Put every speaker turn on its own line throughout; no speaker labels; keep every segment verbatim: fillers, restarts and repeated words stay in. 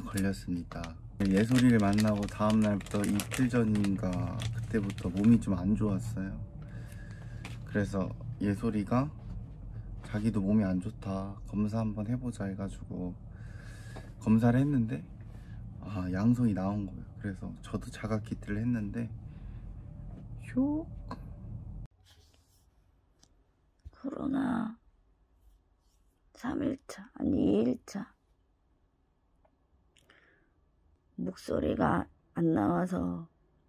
걸렸습니다. 예솔이를 만나고 다음날부터 이틀 전인가 그때부터 몸이 좀 안 좋았어요. 그래서 예솔이가 자기도 몸이 안 좋다, 검사 한번 해보자 해가지고 검사를 했는데 아, 양성이 나온 거예요. 그래서 저도 자가 키트를 했는데 휴
코로나 삼 일차 아니 이 일차 목소리가 안 나와서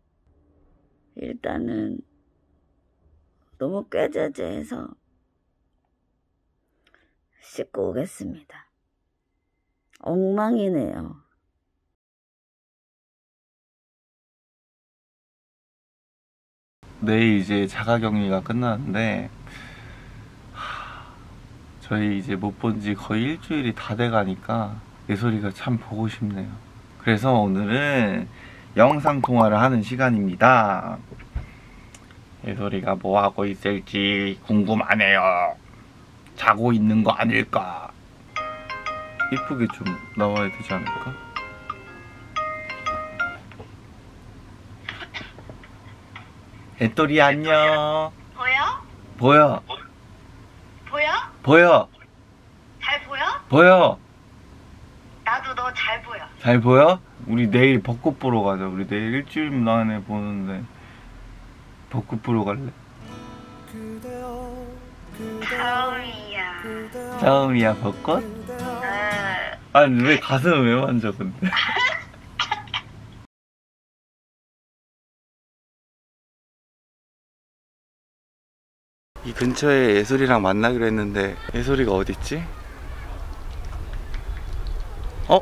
일단은 너무 꾀죄죄해서 씻고 오겠습니다. 엉망이네요.
내일 이제 자가격리가 끝나는데 하, 저희 이제 못 본 지 거의 일주일이 다 돼가니까 예솔이가 참 보고 싶네요. 그래서 오늘은 영상통화를 하는 시간입니다. 예솔이가 뭐하고 있을지 궁금하네요. 자고 있는 거 아닐까? 이쁘게 좀 나와야 되지 않을까? 애돌이 안녕.
보여?
보여.
보여?
보여.
잘 보여?
보여.
나도 너 잘 보여.
잘 보여? 우리 내일 벚꽃 보러 가자. 우리 내일 일주일 만에 보는데 벚꽃 보러 갈래?
처음이야.
처음이야 벚꽃?
응.
아니 왜 가슴을 왜 만져 근데? 이 근처에 예솔이랑 만나기로 했는데 예솔이가 어딨지? 어?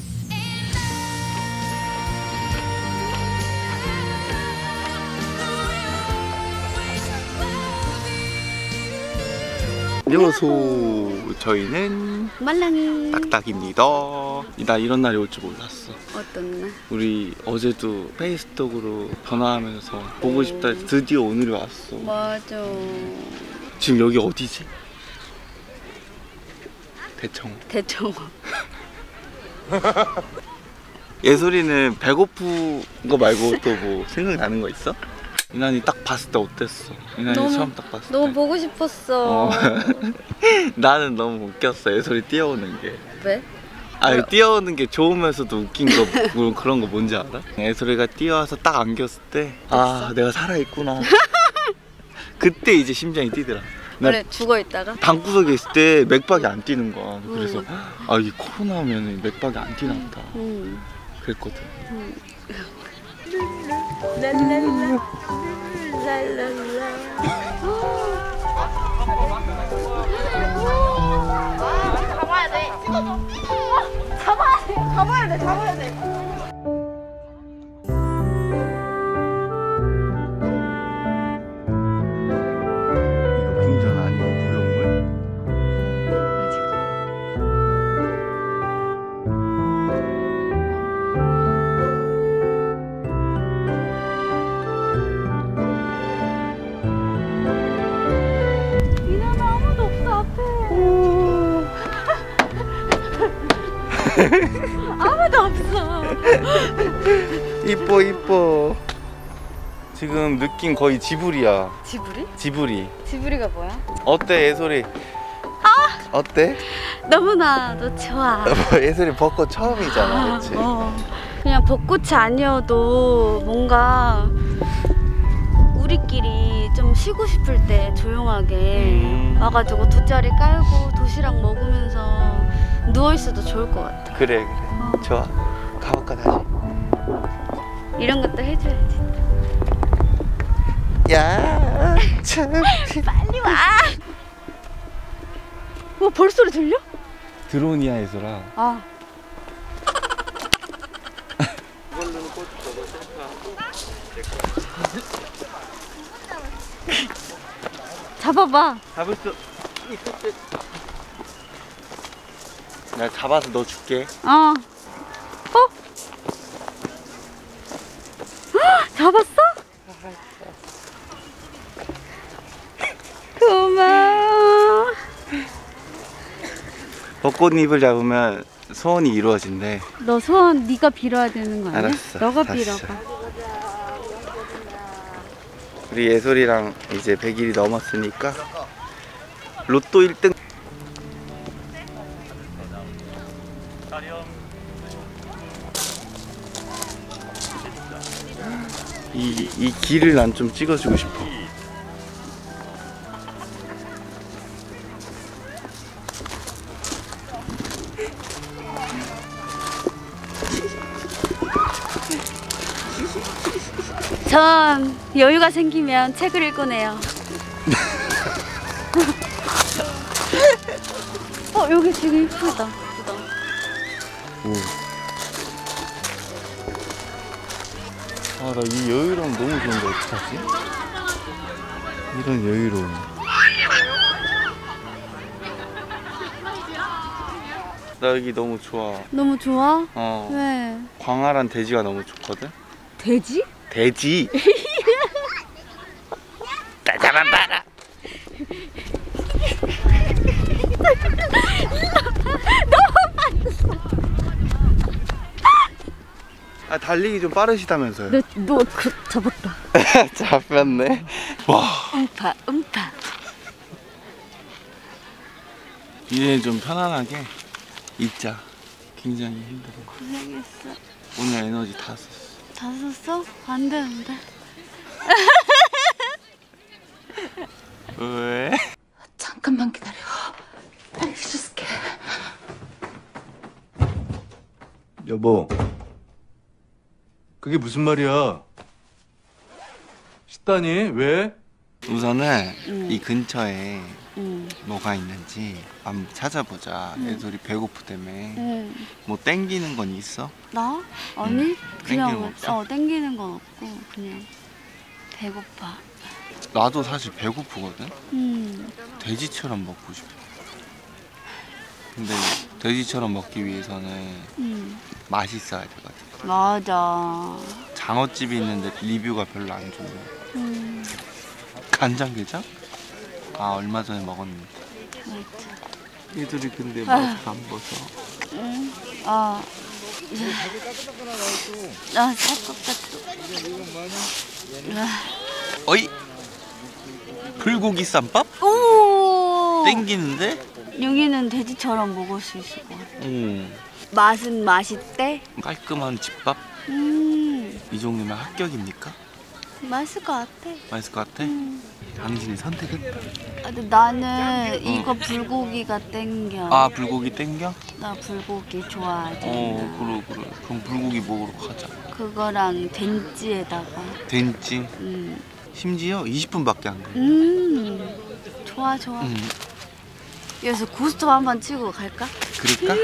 안녕하세요. 저희는
말랑이
딱딱입니다. 나 이런 날이 올 줄 몰랐어.
어떤 날?
우리 어제도 페이스톡으로 전화하면서 보고 싶다 해서 드디어 오늘이 왔어.
맞아.
지금 여기 어디지? 대청.
대청호.
예솔이는 배고픈 거 말고 또 뭐 생각나는 거 있어? 이난이 딱 봤을 때 어땠어? 이난이
너무,
처음 딱 봤을 때
너무 보고 싶었어.
어. 나는 너무 웃겼어. 예솔이 뛰어오는 게.
왜?
아니
왜?
뛰어오는 게 좋으면서도 웃긴 거 뭐 그런 거 뭔지 알아? 예솔이가 뛰어와서 딱 안겼을 때 아 내가 살아있구나. 그때 이제 심장이 뛰더라.
원래 죽어있다가?
방구석에 있을 때 맥박이 안 뛰는 거야. 그래서
음.
아 이 코로나 오면 맥박이 안 뛰나 보다.
음.
그랬거든.
음. 랄랄라 랄랄라.
잡아야 돼. 잡아야 돼. 잡아야 돼. 잡아야 돼.
이거 궁전 아니고 무용물?
이나는 아무도 없어 앞에. 아무도 없어.
이뻐 이뻐. 지금 느낌 거의 지브리야.
지브리?
지브리.
지브리가 뭐야?
어때 예솔이? 아! 어때?
너무나도 좋아.
예솔이 벚꽃 처음이잖아, 그치?
어. 그냥 벚꽃이 아니어도 뭔가 우리끼리 좀 쉬고 싶을 때 조용하게
음.
와가지고 돗자리 깔고 도시락 먹으면서 누워있어도 좋을 것 같아.
그래 그래.
어.
좋아. 가볼까 다시?
이런 것도 해줘야지.
야, 참.
빨리 와. 뭐 벌소리 들려?
드론이야 예솔아.
아.
이걸로는 꽃 저거
잡아봐.
잡을 수 있을 듯. 내가 잡아서 너 줄게.
어. 어? 헉, 잡았어? 고마워.
벚꽃잎을 잡으면 소원이 이루어진대.
너 소원 네가 빌어야 되는 거 아니야?
알았어.
너가
알았어.
빌어봐.
우리 예솔이랑 이제 백 일이 넘었으니까 로또 일 등. 이, 이 길을 난 좀 찍어주고 싶어.
전 여유가 생기면 책을 읽고네요. 어 여기 지금 이쁘다.
오. 아, 나 이 여유로움 너무 좋은데 어떡하지? 이런 여유로움. 나 여기 너무 좋아.
너무 좋아?
어.
왜?
광활한 대지가 너무 좋거든?
돼지?
돼지? 나 잡아봐라! 아, 달리기 좀 빠르시다면서요?
너, 너 그, 잡았다.
잡혔네. 와.
음파 음파.
이제 좀 편안하게 있자. 굉장히 힘들어.
고생했어.
오늘 에너지 다 썼어.
다 썼어? 안 되는데.
왜?
잠깐만 기다려. 빨리 해줄게.
여보, 그게 무슨 말이야? 식단이 왜?
우선은
응.
이 근처에
응.
뭐가 있는지 한번 찾아보자.
응.
애들이 배고프다며.
응.
뭐 땡기는 건 있어?
나? 아니
응. 땡기는 거
그냥
없어?
어 땡기는 건 없고 그냥 배고파.
나도 사실 배고프거든?
음.
돼지처럼 먹고 싶어. 근데 돼지처럼 먹기 위해서는
음.
맛있어야 되거든.
맞아.
장어집이 있는데 리뷰가 별로 안 좋네.
음.
간장게장? 아, 얼마 전에 먹었는데.
맞아.
얘들이 근데
아.
맛을 안 봐서.
응. 아. 나 살 것 같아.
어이? 불고기 쌈밥?
오.
땡기는데?
여기는 돼지처럼 먹을 수 있을 것 같아.
응.
맛은 맛있대.
깔끔한 집밥?
음.
이 정도면 합격입니까?
맛있을 것 같아.
맛있을 것 같아?
음.
당신의 선택은?
아, 근데 나는 이거 불고기가 땡겨.
아, 불고기 땡겨?
나 불고기 좋아하잖아.
어, 그래, 그래. 그럼 불고기 먹으러 가자.
그거랑 된찌에다가.
된지.
음.
심지어 이십 분밖에 안 걸려.
음. 좋아 좋아.
응.
여기서 고스톱 한번 치고 갈까?
그럴까?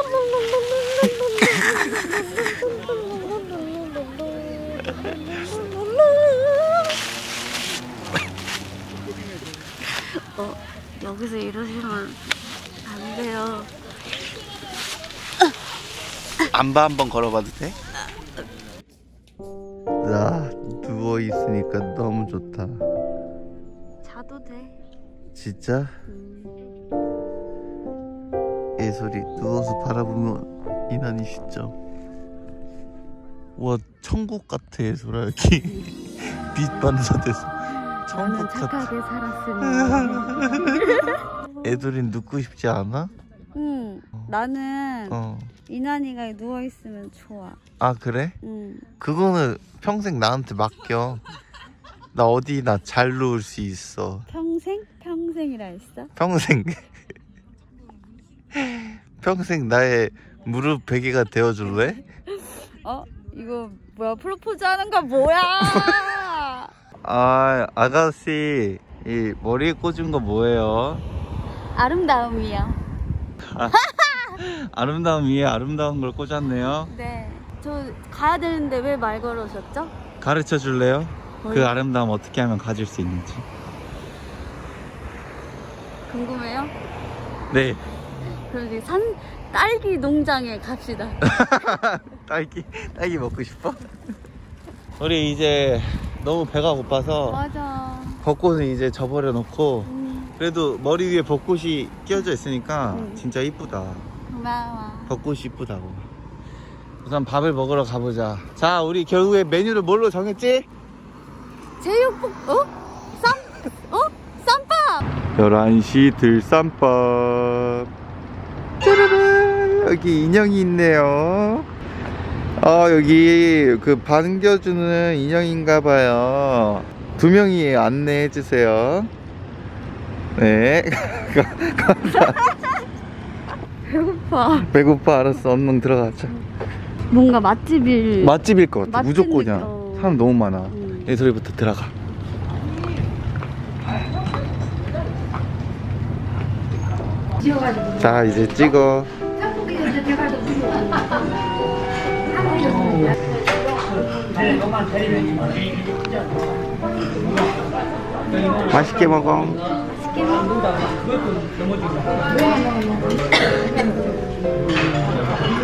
어, 여기서 이러시면 안 돼요.
안바 한번 걸어봐도 돼? 나 누워 있으니까 너무 좋다.
자도 돼.
진짜?
음.
예솔이 누워서 바라보면 이난이 시점. 와, 천국 같아 예솔아. 여기 빛 반사돼서
나는
천국 같아.
착하게 살았으니.
애들이 눕고 싶지 않아?
응. 나는
어.
이난이가 누워 있으면 좋아.
아, 그래?
응.
그거는 평생 나한테 맡겨. 나 어디나 잘 누울 수 있어.
평생? 평생이라 했어?
평생. 평생 나의 무릎 베개가 되어줄래?
어? 이거 뭐야? 프로포즈 하는 거 뭐야?
아, 아가씨, 이 머리에 꽂은 거 뭐예요?
아름다움이요.
아름다움 위에 아름다운 걸 꽂았네요.
네. 저 가야 되는데 왜 말 걸으셨죠?
가르쳐 줄래요?
뭘?
그 아름다움 어떻게 하면 가질 수 있는지.
궁금해요?
네.
그럼 이제 산 딸기 농장에 갑시다.
딸기, 딸기 먹고 싶어? 우리 이제 너무 배가 고파서
맞아.
벚꽃은 이제 접어려 놓고,
음,
그래도 머리 위에 벚꽃이 끼워져 있으니까
음.
진짜 이쁘다.
고마워.
벚꽃이 이쁘다고. 우선 밥을 먹으러 가보자. 자, 우리 결국에 메뉴를 뭘로 정했지?
제육볶 어? 쌈 어? 쌈밥.
열한 시 들쌈밥. 짜라란, 여기 인형이 있네요. 아, 여기 그 반겨주는 인형인가봐요. 두 명이 안내해주세요. 네.
배고파.
배고파. 알았어. 얼른 들어가자.
뭔가 맛집일.
맛집일 것 같아.
맛집
무조건이야.
느낌. 어.
사람 너무 많아.
음.
예솔이부터 들어가. 자, 이제 찍어. 맛있게 먹어.
맛있게 먹어.